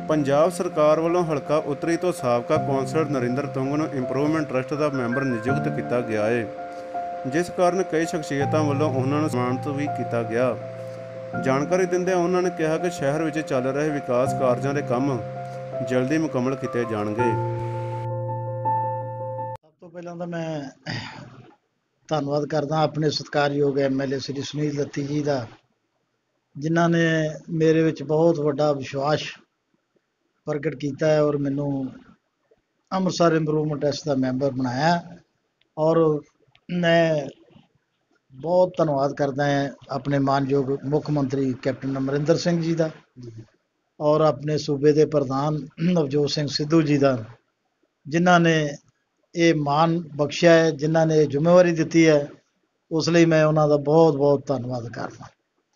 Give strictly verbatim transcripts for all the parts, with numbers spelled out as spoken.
ਪੰਜਾਬ ਸਰਕਾਰ ਵੱਲੋਂ ਹਲਕਾ ਉੱਤਰੀ ਤੋਂ ਸਾਬਕਾ ਕੌਂਸਲਰ ਨਰਿੰਦਰ ਤੁੰਗ ਨੂੰ ਇੰਪਰੂਵਮੈਂਟ ਟਰਸਟ ਦਾ ਮੈਂਬਰ ਨਿਯੁਕਤ ਕੀਤਾ ਗਿਆ ਹੈ, ਜਿਸ ਕਾਰਨ ਕਈ ਸ਼ਖਸੀਅਤਾਂ ਵੱਲੋਂ ਉਹਨਾਂ ਨੂੰ ਸਨਮਾਨਿਤ ਵੀ ਕੀਤਾ ਗਿਆ। ਜਾਣਕਾਰੀ ਦਿੰਦਿਆਂ ਉਹਨਾਂ ਨੇ ਕਿਹਾ ਕਿ ਸ਼ਹਿਰ ਵਿੱਚ ਚੱਲ ਰਹੇ ਵਿਕਾਸ ਕਾਰਜਾਂ ਦੇ ਕੰਮ ਜਲਦੀ ਮੁਕੰਮਲ ਕੀਤੇ ਜਾਣਗੇ। ਸਭ ਤੋਂ ਪਹਿਲਾਂ ਤਾਂ ਮੈਂ ਧੰਨਵਾਦ ਕਰਦਾ ਆਪਣੇ ਸਤਿਕਾਰਯੋਗ M L A Shri Sunil Datti ji ਦਾ, ਜਿਨ੍ਹਾਂ ਨੇ ਮੇਰੇ ਵਿੱਚ ਬਹੁਤ ਵੱਡਾ ਵਿਸ਼ਵਾਸ ਪ੍ਰਗਟ ਕੀਤਾ ਹੈ ਔਰ ਮੈਨੂੰ ਅੰਮ੍ਰਿਤਸਰ ਇੰਪਰੂਵਮੈਂਟ ਟਰਸਟ ਦਾ ਮੈਂਬਰ ਬਣਾਇਆ। ਔਰ ਮੈਂ ਬਹੁਤ ਧੰਨਵਾਦ ਕਰਦਾ ਹਾਂ ਆਪਣੇ ਮਾਨਯੋਗ ਮੁੱਖ ਮੰਤਰੀ ਕੈਪਟਨ ਅਮਰਿੰਦਰ ਸਿੰਘ ਜੀ ਦਾ ਔਰ ਆਪਣੇ ਸੂਬੇ ਦੇ ਪ੍ਰਧਾਨ ਨਵਜੋਤ ਸਿੰਘ ਸਿੱਧੂ ਜੀ ਦਾ, ਜਿਨ੍ਹਾਂ ਨੇ ਇਹ ਮਾਣ ਬਖਸ਼ਿਆ ਹੈ, ਜਿਨ੍ਹਾਂ ਨੇ ਜ਼ਿੰਮੇਵਾਰੀ ਦਿੱਤੀ ਹੈ। ਉਸ ਲਈ ਮੈਂ ਉਹਨਾਂ ਦਾ ਬਹੁਤ ਬਹੁਤ ਧੰਨਵਾਦ ਕਰਦਾ।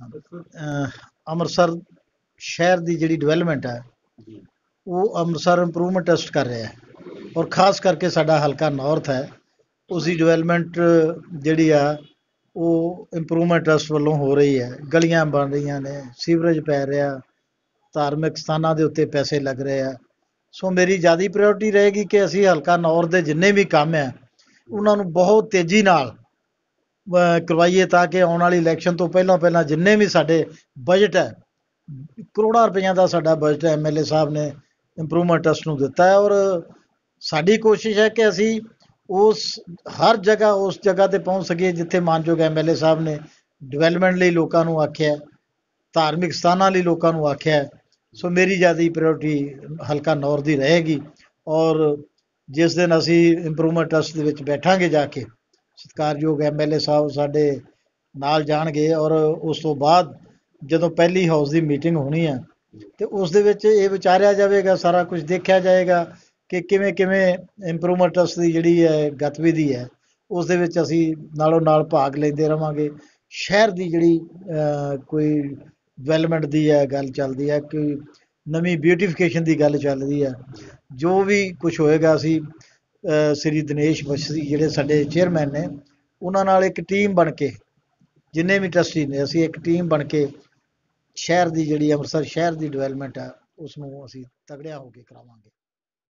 ਅੰਮ੍ਰਿਤਸਰ ਸ਼ਹਿਰ ਦੀ ਜਿਹੜੀ ਡਿਵੈਲਪਮੈਂਟ ਹੈ ਉਹ ਅੰਮ੍ਰਿਤਸਰ ਇੰਪਰੂਵਮੈਂਟ ਟਰਸਟ ਕਰ ਰਿਹਾ ਹੈ, ਔਰ ਖ਼ਾਸ ਕਰਕੇ ਸਾਡਾ ਹਲਕਾ ਨਾਰਥ ਹੈ, ਉਸ ਦੀ ਡਿਵੈਲਪਮੈਂਟ ਜਿਹੜੀ ਆ ਉਹ ਇੰਪਰੂਵਮੈਂਟ ਟਰਸਟ ਵੱਲੋਂ ਹੋ ਰਹੀ ਹੈ। ਗਲੀਆਂ ਬਣ ਰਹੀਆਂ ਨੇ, ਸੀਵਰੇਜ ਪੈ ਰਿਹਾ, ਧਾਰਮਿਕ ਸਥਾਨਾਂ ਦੇ ਉੱਤੇ ਪੈਸੇ ਲੱਗ ਰਹੇ ਆ। ਸੋ ਮੇਰੀ ਜ਼ਿਆਦਾ ਪ੍ਰਾਇਓਰਟੀ ਰਹੇਗੀ ਕਿ ਅਸੀਂ ਹਲਕਾ ਨਾਰਥ ਦੇ ਜਿੰਨੇ ਵੀ ਕੰਮ ਆ ਉਹਨਾਂ ਨੂੰ ਬਹੁਤ ਤੇਜ਼ੀ ਨਾਲ ਕਰਵਾਈਏ, ਤਾਂ ਕਿ ਆਉਣ ਵਾਲੀ ਇਲੈਕਸ਼ਨ ਤੋਂ ਪਹਿਲਾਂ ਪਹਿਲਾਂ ਜਿੰਨੇ ਵੀ ਸਾਡੇ ਬਜਟ ਹੈ, ਕਰੋੜਾਂ ਰੁਪਈਆਂ ਦਾ ਸਾਡਾ ਬਜਟ ਐਮ ਐਲ ਏ ਸਾਹਿਬ ਨੇ ਇੰਪਰੂਵਮੈਂਟ ਟਰਸਟ ਨੂੰ ਦਿੱਤਾ ਹੈ। ਔਰ ਸਾਡੀ ਕੋਸ਼ਿਸ਼ ਹੈ ਕਿ ਅਸੀਂ ਉਸ ਹਰ ਜਗ੍ਹਾ ਉਸ ਜਗ੍ਹਾ 'ਤੇ ਪਹੁੰਚ ਸਕੀਏ ਜਿੱਥੇ ਮਾਨਯੋਗ ਐਮ ਐਲ ਏ ਸਾਹਿਬ ਨੇ ਡਿਵੈਲਪਮੈਂਟ ਲਈ ਲੋਕਾਂ ਨੂੰ ਆਖਿਆ, ਧਾਰਮਿਕ ਸਥਾਨਾਂ ਲਈ ਲੋਕਾਂ ਨੂੰ ਆਖਿਆ। ਸੋ ਮੇਰੀ ਜ਼ਿਆਦਾ ਪ੍ਰਾਇਓਰਟੀ ਹਲਕਾ ਨਾਰਥ ਦੀ ਰਹੇਗੀ। ਔਰ ਜਿਸ ਦਿਨ ਅਸੀਂ ਇੰਪਰੂਵਮੈਂਟ ਟਰਸਟ ਦੇ ਵਿੱਚ ਬੈਠਾਂਗੇ ਜਾ ਕੇ, ਸਤਿਕਾਰਯੋਗ ਐਮ ਐਲ ਏ ਸਾਹਿਬ ਸਾਡੇ ਨਾਲ ਜਾਣਗੇ ਔਰ ਉਸ ਤੋਂ ਬਾਅਦ ਜਦੋਂ ਪਹਿਲੀ ਹਾਊਸ ਦੀ ਮੀਟਿੰਗ ਹੋਣੀ ਹੈ ਅਤੇ ਉਸ ਦੇ ਵਿੱਚ ਇਹ ਵਿਚਾਰਿਆ ਜਾਵੇਗਾ, ਸਾਰਾ ਕੁਝ ਦੇਖਿਆ ਜਾਏਗਾ ਕਿ ਕਿਵੇਂ ਕਿਵੇਂ ਇੰਪਰੂਵਮੈਂਟ ਟਰਸਟ ਦੀ ਜਿਹੜੀ ਹੈ ਗਤੀਵਿਧੀ ਹੈ ਉਸ ਦੇ ਵਿੱਚ ਅਸੀਂ ਨਾਲੋਂ ਨਾਲ ਭਾਗ ਲੈਂਦੇ ਰਹਾਂਗੇ। ਸ਼ਹਿਰ ਦੀ ਜਿਹੜੀ ਕੋਈ ਡਿਵੈਲਪਮੈਂਟ ਦੀ ਹੈ ਗੱਲ ਚੱਲਦੀ ਹੈ, ਕੋਈ ਨਵੀਂ ਬਿਊਟੀਫਿਕੇਸ਼ਨ ਦੀ ਗੱਲ ਚੱਲ ਰਹੀ ਹੈ, ਜੋ ਵੀ ਕੁਛ ਹੋਏਗਾ ਅਸੀਂ ਸ੍ਰੀ ਦਿਨੇਸ਼ ਬਸੀ ਜਿਹੜੇ ਸਾਡੇ ਚੇਅਰਮੈਨ ਨੇ ਉਹਨਾਂ ਨਾਲ ਇੱਕ ਟੀਮ ਬਣ ਕੇ, ਜਿੰਨੇ ਵੀ ਟਰਸਟੀ ਨੇ, ਅਸੀਂ ਇੱਕ ਟੀਮ ਬਣ ਕੇ ਸ਼ਹਿਰ ਦੀ ਜਿਹੜੀ ਅੰਮ੍ਰਿਤਸਰ ਸ਼ਹਿਰ ਦੀ ਡਿਵੈਲਪਮੈਂਟ ਹੈ ਉਸ ਨੂੰ ਅਸੀਂ ਤਗੜਿਆਂ ਹੋ ਕੇ ਕਰਾਵਾਂਗੇ।